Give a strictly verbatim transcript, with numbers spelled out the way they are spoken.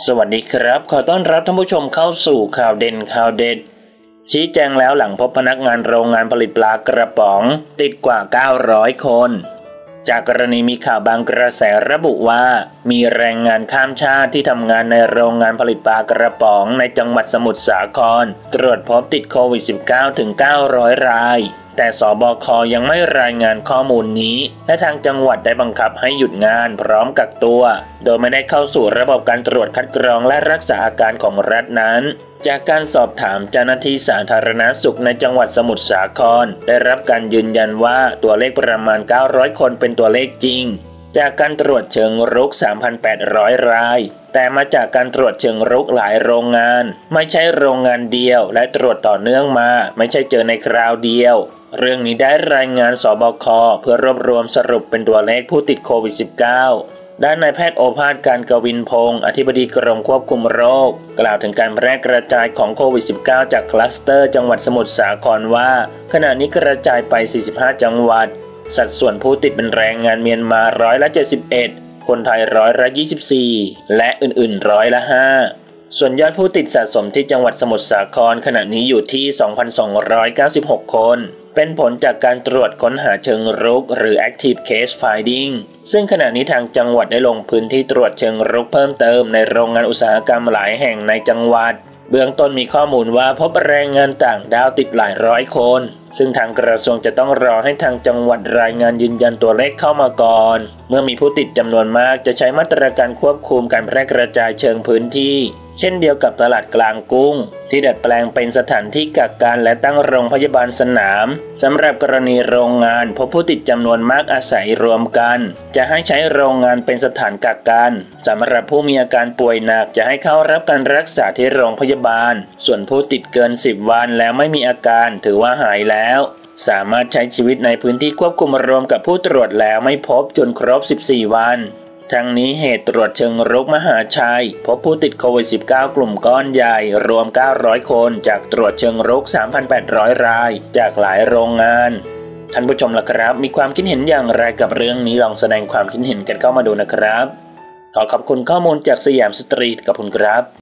สวัสดีครับขอต้อนรับท่านผู้ชมเข้าสู่ข่าวเด่นข่าวเด็ดชี้แจงแล้วหลังพบพนักงานโรงงานผลิตปลากระป๋องติดกว่าเก้าร้อยคนจากกรณีมีข่าวบางกระแสระบุว่ามีแรงงานข้ามชาติที่ทำงานในโรงงานผลิตปลากระป๋องในจังหวัดสมุทรสาครตรวจพบติดโควิด สิบเก้า ถึงเก้าร้อยรายแต่สบคยังไม่รายงานข้อมูลนี้และทางจังหวัดได้บังคับให้หยุดงานพร้อมกักตัวโดยไม่ได้เข้าสู่ระบบการตรวจคัดกรองและรักษาอาการของรัฐนั้นจากการสอบถามเจ้าหน้าที่สาธารณสุขในจังหวัดสมุทรสาครได้รับการยืนยันว่าตัวเลขประมาณเก้าร้อยคนเป็นตัวเลขจริงจากการตรวจเชิงรุก สามพันแปดร้อย รายแต่มาจากการตรวจเชิงรุกหลายโรงงานไม่ใช่โรงงานเดียวและตรวจต่อเนื่องมาไม่ใช่เจอในคราวเดียวเรื่องนี้ได้รายงานสบคเพื่อรวบรวมสรุปเป็นตัวเลขผู้ติดโควิด สิบเก้า ด้านนายแพทย์โอภาสการกวินพงศ์อธิบดีกรมควบคุมโรคกล่าวถึงการแพร่กระจายของโควิด สิบเก้า จากคลัสเตอร์จังหวัดสมุทรสาครว่าขณะนี้กระจายไปสี่สิบห้าจังหวัดสัดส่วนผู้ติดเป็นแรงงานเมียนมาร้อยละเจ็ดสิบเอ็ดคนไทยร้อยละยี่สิบสี่และอื่นๆร้อยละห้าส่วนยอดผู้ติดสะสมที่จังหวัดสมุทรสาครขณะนี้อยู่ที่ สองพันสองร้อยเก้าสิบหก คนเป็นผลจากการตรวจค้นหาเชิงรุกหรือ Active Case Finding ซึ่งขณะนี้ทางจังหวัดได้ลงพื้นที่ตรวจเชิงรุกเพิ่มเติมในโรงงานอุตสาหกรรมหลายแห่งในจังหวัดเบื้องต้นมีข้อมูลว่าพบแรงงานต่างด้าวติดหลายร้อยคนซึ่งทางกระทรวงจะต้องรอให้ทางจังหวัดรายงานยืนยันตัวเลขเข้ามาก่อนเมื่อมีผู้ติดจำนวนมากจะใช้มาตรการควบคุมการแพร่กระจายเชิงพื้นที่เช่นเดียวกับตลาดกลางกุ้งที่ดัดแปลงเป็นสถานที่กักกันและตั้งโรงพยาบาลสนามสำหรับกรณีโรงงานพบผู้ติดจำนวนมากอาศัยรวมกันจะให้ใช้โรงงานเป็นสถานกักกันสำหรับผู้มีอาการป่วยหนักจะให้เข้ารับการรักษาที่โรงพยาบาลส่วนผู้ติดเกินสิบวันแล้วไม่มีอาการถือว่าหายแล้วสามารถใช้ชีวิตในพื้นที่ควบคุมรวมกับผู้ตรวจแล้วไม่พบจนครบสิบสี่วันทั้งนี้เหตุตรวจเชิงรุกมหาชัยพบผู้ติดโควิด สิบเก้า กลุ่มก้อนใหญ่รวมเก้าร้อยคนจากตรวจเชิงรุก สามพันแปดร้อย รายจากหลายโรงงานท่านผู้ชมล่ะครับมีความคิดเห็นอย่างไรกับเรื่องนี้ลองแสดงความคิดเห็นกันเข้ามาดูนะครับขอขอบคุณข้อมูลจากสยามสตรีทขอบคุณครับ